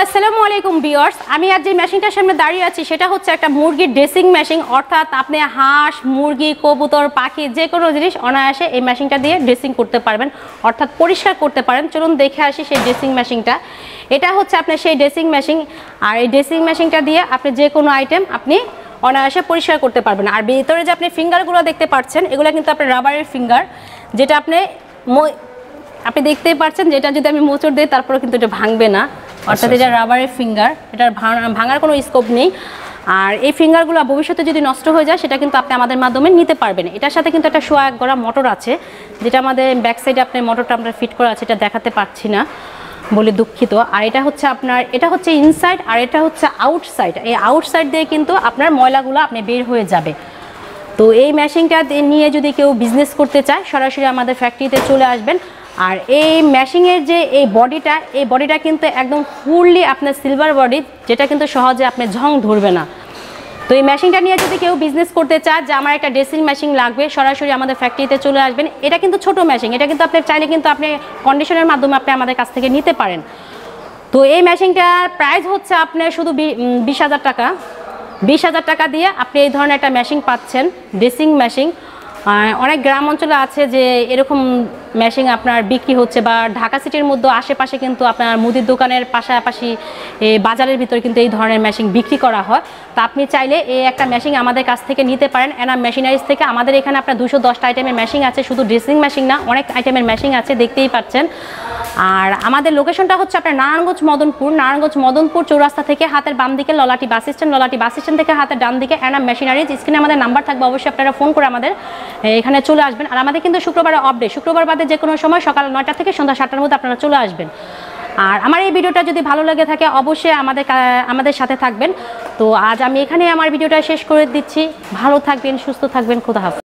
আসসালামু আলাইকুম ভিউয়ার্স, আমি আজ যে মেশিনটার সামনে দাঁড়িয়ে আছি সেটা হচ্ছে একটা মুরগির ড্রেসিং মেশিন। অর্থাৎ আপনি হাঁস, মুরগি, কবুতর, পাখি যে কোনো জিনিস অনায়াসে এই মেশিনটা দিয়ে ড্রেসিং করতে পারবেন, অর্থাৎ পরিষ্কার করতে পারেন। চলুন দেখে আসি সেই ড্রেসিং মেশিনটা। এটা হচ্ছে আপনার সেই ড্রেসিং মেশিন। আর এই ড্রেসিং মেশিনটা দিয়ে আপনি যে কোনো আইটেম আপনি অনায়াসে পরিষ্কার করতে পারবেন। আর ভিতরে যে আপনি ফিঙ্গারগুলো দেখতে পাচ্ছেন এগুলো কিন্তু আপনার রাবারের ফিঙ্গার, যেটা আপনি দেখতেই পাচ্ছেন, যেটা যদি আমি মোচড় দিই তারপরে কিন্তু এটা ভাঙবে না। অর্থাৎ এটা রাবারের ফিঙ্গার, এটার ভাঙার কোনো স্কোপ নেই। আর এই ফিঙ্গারগুলো ভবিষ্যতে যদি নষ্ট হয়ে যায় সেটা কিন্তু আপনি আমাদের মাধ্যমে নিতে পারবেন। এটার সাথে কিন্তু একটা সোয়াগ গড়া মোটর আছে, যেটা আমাদের ব্যাক সাইডে আপনার মোটরটা আমরা ফিট করা আছে, এটা দেখাতে পারছি না বলে দুঃখিত। আর এটা হচ্ছে আপনার, এটা হচ্ছে ইনসাইড আর এটা হচ্ছে আউটসাইড। এই আউটসাইড দিয়ে কিন্তু আপনার ময়লাগুলো আপনি বের হয়ে যাবে। তো এই মেশিনটা নিয়ে যদি কেউ বিজনেস করতে চায় সরাসরি আমাদের ফ্যাক্টরিতে চলে আসবেন। আর এই মেশিনের যে এই বডিটা কিন্তু একদম ফুললি আপনার সিলভার বডি, যেটা কিন্তু সহজে আপনার ঝং ধরবে না। তো এই মেশিনটা নিয়ে যদি কেউ বিজনেস করতে চায় যে আমার একটা ড্রেসিং মেশিন লাগবে, সরাসরি আমাদের ফ্যাক্টরিতে চলে আসবেন। এটা কিন্তু ছোট মেশিন, এটা কিন্তু আপনি চাইলে কিন্তু আপনি কন্ডিশনের মাধ্যমে আপনি আমাদের কাছ থেকে নিতে পারেন। তো এই মেশিনটার প্রাইস হচ্ছে আপনার শুধু 20,000 টাকা। 20,000 টাকা দিয়ে আপনি এই ধরনের একটা মেশিন পাচ্ছেন, ড্রেসিং মেশিন। অনেক গ্রাম অঞ্চলে আছে যে এরকম মেশিন আপনার বিক্রি হচ্ছে, বা ঢাকা সিটির মধ্যে আশেপাশে কিন্তু আপনার মুদির দোকানের পাশাপাশি বাজারের ভিতরে কিন্তু এই ধরনের মেশিন বিক্রি করা হয়। তো আপনি চাইলে এই একটা মেশিন আমাদের কাছ থেকে নিতে পারেন এনাম মেশিনারিজ থেকে। আমাদের এখানে আপনার 210টা আইটেমের মেশিন আছে, শুধু ড্রেসিং মেশিন না, অনেক আইটেমের মেশিন আছে, দেখতেই পাচ্ছেন। আর আমাদের লোকেশনটা হচ্ছে আপনার নারায়ণগঞ্জ মদনপুর চৌরাস্তা থেকে হাতের বাম দিকে ললাটি বাস স্ট্যান্ড থেকে হাতের ডান দিকে এনাম মেশিনারিজ। স্ক্রিনে আমাদের নাম্বার থাকবে, অবশ্যই আপনারা ফোন করে আমাদের এখানে চলে আসবেন। আর আমাদের কিন্তু শুক্রবারে অফ ডে, শুক্রবার বাদে যে কোনো সময় সকাল 9টা থেকে সন্ধ্যা 7টার মধ্যে আপনারা চলে আসবেন। আর আমার এই ভিডিওটা যদি ভালো লেগে থাকে অবশ্যই আমাদের সাথে থাকবেন। তো আজ আমি এখানে আমার ভিডিওটা শেষ করে দিচ্ছি। ভালো থাকবেন, সুস্থ থাকবেন, খোদা হাফেজ।